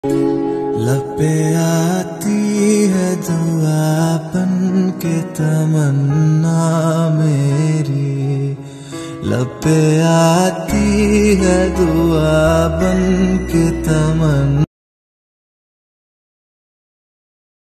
लब पे आती है दुआ बन के तमन्ना मेरी, लब पे आती है दुआ बन के तमन्ना।